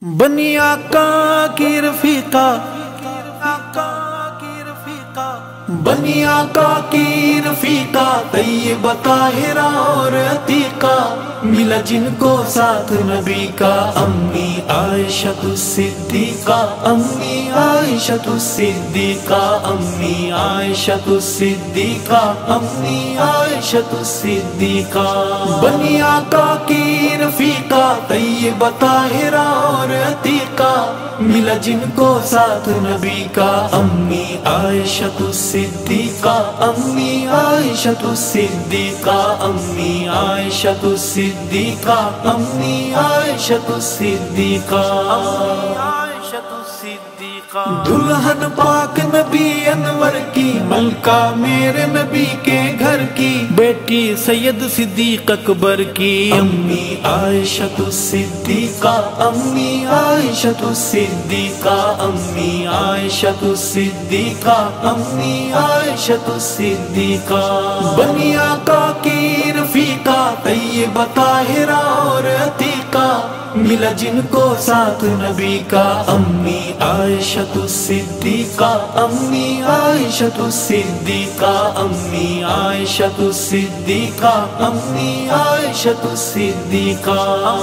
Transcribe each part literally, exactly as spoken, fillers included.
بنی آقا کی رفیقہ، بنی آقا کی رفیقہ، طیبہ طاہرہ اور عتیقہ، ملا جن کو ساتھ نبی کا، امی عائشہ الصدیقہ، امی عائشہ الصدیقہ، امی عائشہ الصدیقہ، امی عائشہ الصدیقہ۔ بنی آقا کی رفیقہ، طیبہ طاہرہ اور عتیقہ، ملا جن کو ساتھ نبی کا، امی عائشہ الصدیقہ، امی عائشہ الصدیقہ، امی عائشہ الصدیقہ، امی عائشہ الصدیقہ۔ دلہن پاک نبی انور کی، ملکہ میرے نبی کے گھر کی، بیٹی سید صدیق اکبر کی، امی عائشہ الصدیقہ، امی عائشہ الصدیقہ، امی عائشہ الصدیقہ، امی عائشہ الصدیقہ۔ بنی آقا کی رفیقہ، طیبہ طاہرہ اور عتیقہ، ملا جن کو ساتھ نبی کا، امی عائشہ الصدیقہ، امی عائشہ الصدیقہ، امی عائشہ الصدیقہ، امی عائشہ الصدیقہ۔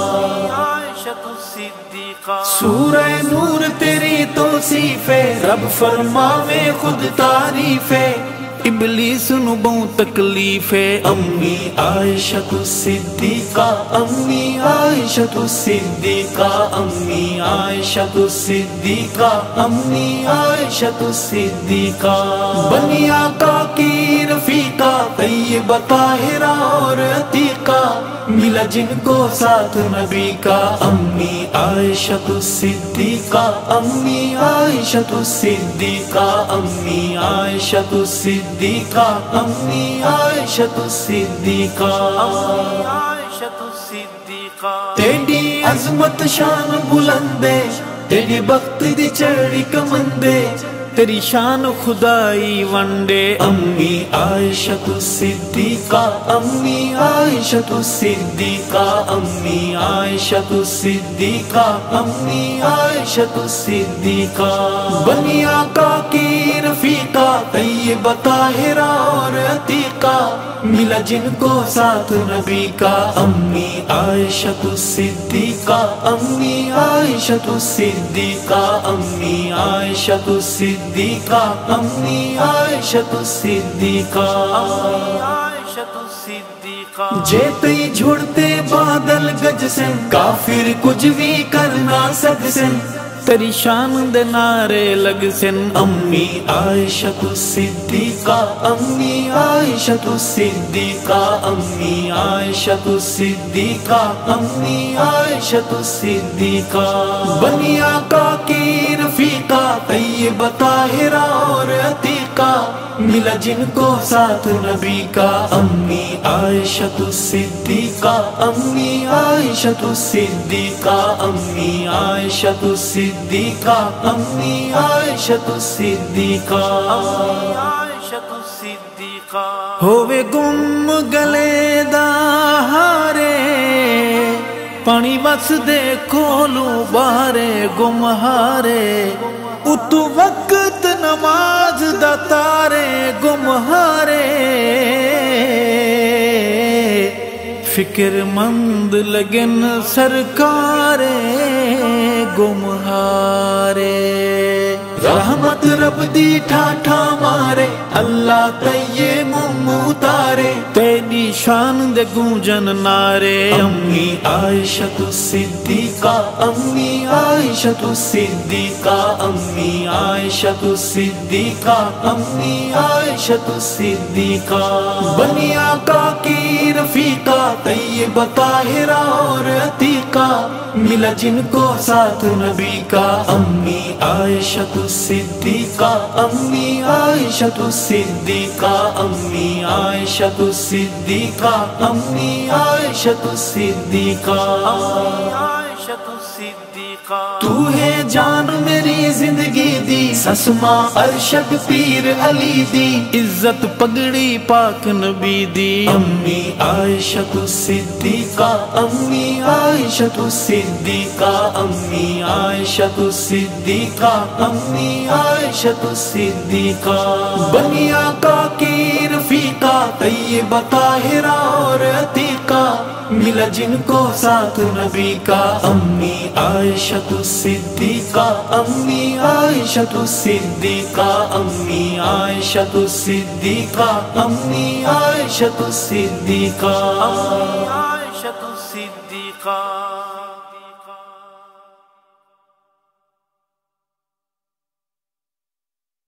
سورہ نور تیری توصیف ہے، رب فرماوے خود تعریف ہے، ابلیس نو بہت تکلیف ہے، امی عائشہ الصدیقہ، امی عائشہ الصدیقہ، امی عائشہ الصدیقہ، امی عائشہ الصدیقہ۔ بنی آقا کی رفیقہ، طیبہ طاہرہ اور عتیقہ، ملا جن کو ساتھ نبی کا، امی عائشہ الصدیقہ، امی عائشہ الصدیقہ، امی عائشہ الصدیقہ، امی عائشہ الصدیقہ۔ تیری عظمت شان بلندے، تیری بخت دی چڑھی کمندے، تیری شان خدائی ونڈے، امی عائشہ الصدیقہ، امی عائشہ الصدیقہ، امی عائشہ الصدیقہ، امی عائشہ الصدیقہ۔ بنی آقا کی رفیقہ، طیبہ طاہرہ اور عتیقہ، ملا جن کو ساتھ نبی کا، امی عائشہ الصدیقہ، امی عائشہ الصدیقہ، امی عائشہ الصدیقہ، امی عائشہ الصدیقہ۔ جے تی جھڑتے بادل گج سن، کافر کچھ بھی کرنا سک سن، تیری شان دے نعرے لگ سن، امی عائشہ الصدیقہ، امی عائشہ الصدیقہ، امی عائشہ الصدیقہ، امی عائشہ الصدیقہ۔ بنی آقا کی رفیقہ، طیبہ طاہرہ اور عتیقہ، ملا جن کو ساتھ نبی کا، امی عائشہ الصدیقہ، امی عائشہ الصدیقہ، امی عائشہ الصدیقہ، امی عائشہ الصدیقہ۔ ہووے گم گلے دا ہارے، پانی بس دے کھولو بارے گم ہارے، اتو وقت نماز دا تارے گم ہارے، فکر مند لگن سرکارے گم ہارے، رحمت رب دی ٹھاٹھا مارے، اللہ تیے مم اتارے، تیری شان دے گونجن نارے، امی عائشہ الصدیقہ، امی عائشہ الصدیقہ، امی عائشہ الصدیقہ، امی عائشہ الصدیقہ۔ بنی آقا کی رفیقہ، طیبہ طاہرہ اور عتیقہ، ملا جن کو ساتھ نبی کا، امی عائشہ الصدیقہ، امی عائشہ الصدیقہ، امی عائشہ الصدیقہ، امی عائشہ الصدیقہ۔ الصدیقہ تو ہے جان میری زندگی دی سسما ارشد پیر علی دی عزت پگڑی پاک نبی دی امی عائشہ الصدیقہ امی عائشہ الصدیقہ امی عائشہ الصدیقہ امی عائشہ الصدیقہ بنی آقا کی رفیقہ طیبہ طاہرہ اور عتیقہ ملا جن کو ساتھ نبی کا امی عائشہ الصدیقہ امی عائشہ الصدیقہ امی عائشہ الصدیقہ امی عائشہ الصدیقہ امی عائشہ الصدیقہ